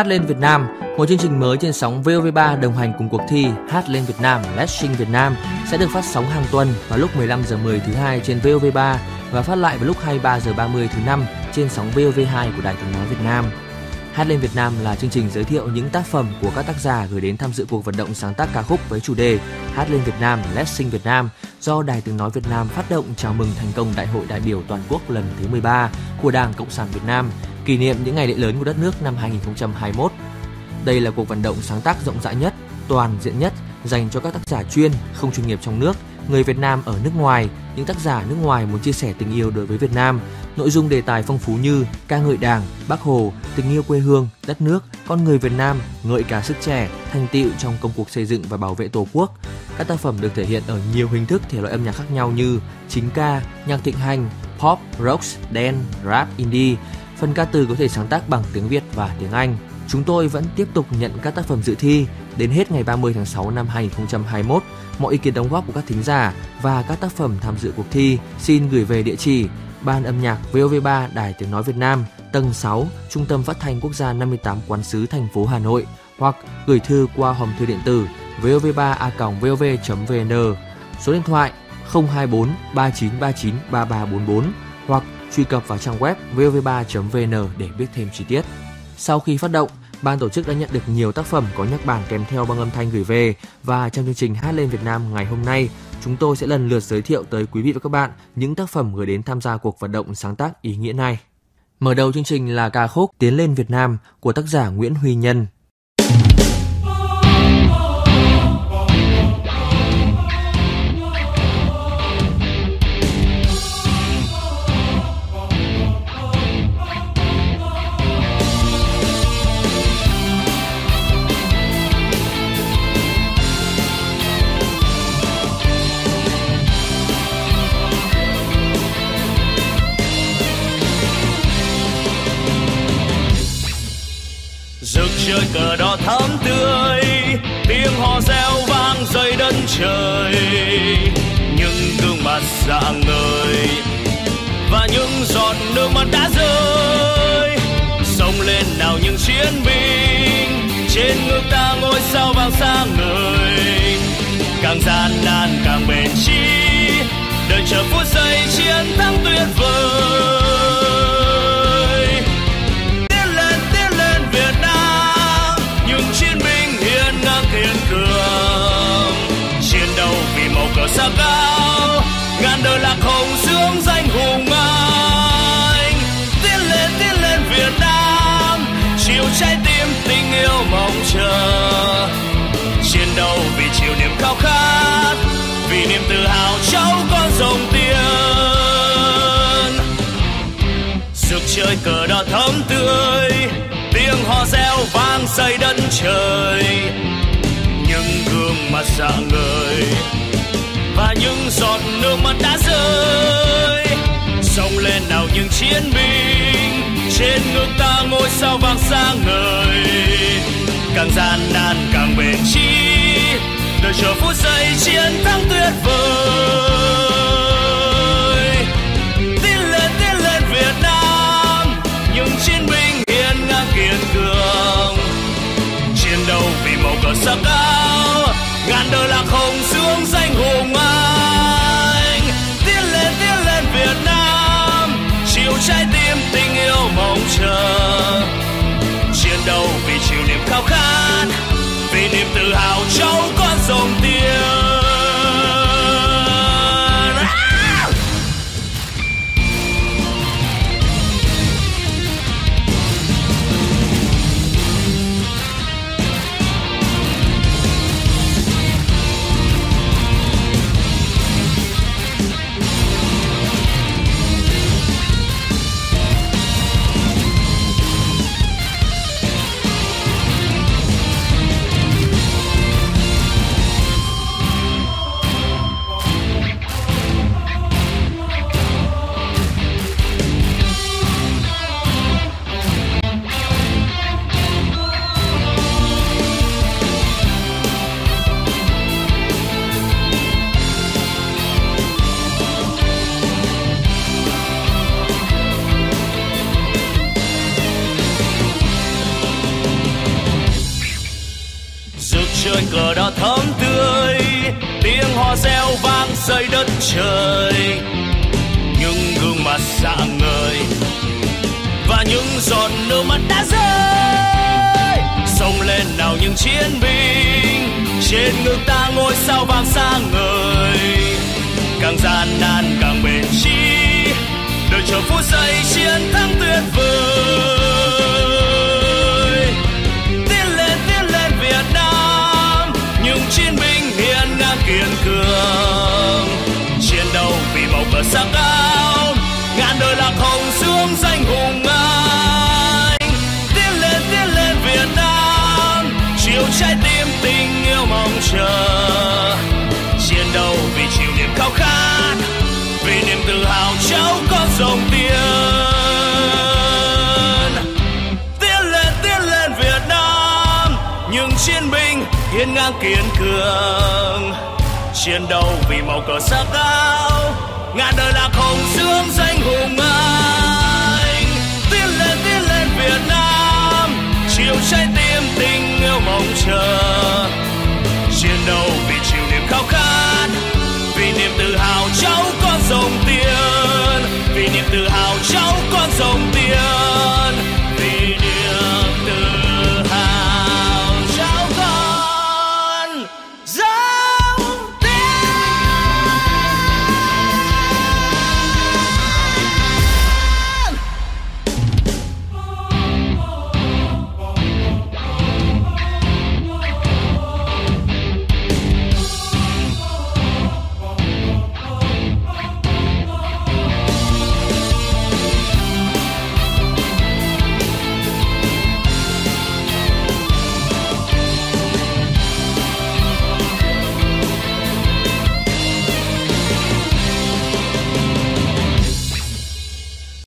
Hát lên Việt Nam, một chương trình mới trên sóng VOV3 đồng hành cùng cuộc thi Hát lên Việt Nam, Let's Sing Việt Nam sẽ được phát sóng hàng tuần vào lúc 15:10 thứ hai trên VOV3 và phát lại vào lúc 23:30 thứ năm trên sóng VOV2 của Đài Tiếng nói Việt Nam. Hát lên Việt Nam là chương trình giới thiệu những tác phẩm của các tác giả gửi đến tham dự cuộc vận động sáng tác ca khúc với chủ đề Hát lên Việt Nam, Let's Sing Việt Nam do Đài Tiếng nói Việt Nam phát động chào mừng thành công Đại hội đại biểu toàn quốc lần thứ 13 của Đảng Cộng sản Việt Nam, kỷ niệm những ngày lễ lớn của đất nước năm 2021. Đây là cuộc vận động sáng tác rộng rãi nhất, toàn diện nhất dành cho các tác giả chuyên, không chuyên nghiệp trong nước, người Việt Nam ở nước ngoài, những tác giả nước ngoài muốn chia sẻ tình yêu đối với Việt Nam. Nội dung đề tài phong phú như ca ngợi Đảng, Bác Hồ, tình yêu quê hương, đất nước, con người Việt Nam, ngợi ca sức trẻ, thành tựu trong công cuộc xây dựng và bảo vệ Tổ quốc. Các tác phẩm được thể hiện ở nhiều hình thức thể loại âm nhạc khác nhau như chính ca, nhạc thịnh hành, pop, rock, dance, rap, indie. Phần ca từ có thể sáng tác bằng tiếng Việt và tiếng Anh. Chúng tôi vẫn tiếp tục nhận các tác phẩm dự thi đến hết ngày 30 tháng 6 năm 2021. Mọi ý kiến đóng góp của các thính giả và các tác phẩm tham dự cuộc thi xin gửi về địa chỉ Ban âm nhạc VOV3 Đài Tiếng nói Việt Nam, tầng 6, Trung tâm Phát thanh Quốc gia 58 Quán sứ, thành phố Hà Nội, hoặc gửi thư qua hòm thư điện tử vov3a.vov.vn, số điện thoại 024 3939 3344 hoặc truy cập vào trang web vov3.vn để biết thêm chi tiết. Sau khi phát động, ban tổ chức đã nhận được nhiều tác phẩm có nhắc bản kèm theo băng âm thanh gửi về, và trong chương trình Hát lên Việt Nam ngày hôm nay, chúng tôi sẽ lần lượt giới thiệu tới quý vị và các bạn những tác phẩm gửi đến tham gia cuộc vận động sáng tác ý nghĩa này. Mở đầu chương trình là ca khúc Tiến lên Việt Nam của tác giả Nguyễn Huy Nhân. Rực trời cờ đỏ thắm tươi, tiếng hò reo vang dậy đất trời, những gương mặt rạng ngời và những giọt nước mắt đã rơi. Xông lên nào những chiến binh, trên ngực ta ngôi sao vàng sáng ngời. Càng gian nan càng bền chí, đợi chờ phút giây chiến thắng tuyệt vời. Chiến binh hiên ngang kiên cường, chiến đấu vì màu cờ xa cao, ngàn đời lạc hồng dương danh hùng anh. Tiến lên Việt Nam, chiều trái tim tình yêu mong chờ. Chiến đấu vì chiều niềm khao khát, vì niềm tự hào cháu con dòng tiền. Rực trời cờ đỏ thắm tươi, tiếng hò reo vang dậy đất trời, những gương mặt rạng ngời và những giọt nước mắt đã rơi. Xông lên nào những chiến binh, trên ngực ta ngôi sao vàng sáng ngời. Càng gian nan càng bền chí, đợi chờ phút giây chiến thắng tuyệt vời. Tiến lên Việt Nam, những chiến binh hiên ngang kiên cường, chiến đấu vì màu cờ sắc áo, ngàn đời lạc hồng dương danh hùng anh. Tiến lên Việt Nam, chiều trái tim tình yêu mong chờ. Chiến đấu vì chiều niềm khao khát, vì niềm tự hào cháu con dòng tiền. cờ đỏ thắm tươi, tiếng hò reo vang rơi đất trời. Những gương mặt rạng ngời và những giọt nước mắt đã rơi. Xông lên nào những chiến binh, trên ngực ta ngôi sao vàng sáng ngời. Càng gian nan càng bền chí, đợi chờ phút giây chiến thắng tuyệt vời. Tiến lên Việt Nam, những chiến binh hiên ngang kiên cường. Chiến đấu vì màu cờ sắc áo, ngàn đời lạc hồng dương danh hùng anh. Tiến lên Việt Nam, chiều trái tim tình yêu mong chờ. Chiến đấu vì chịu niềm khao khát, vì niềm tự hào cháu con dòng tiền. Tiến lên Việt Nam, những chiến binh hiên ngang kiên cường. Chiến đấu vì màu cờ sắc áo, ngàn đời lạc hồng dương danh hùng anh. Tiến lên Việt Nam, chiều trái tim tình yêu mong chờ. Chiến đấu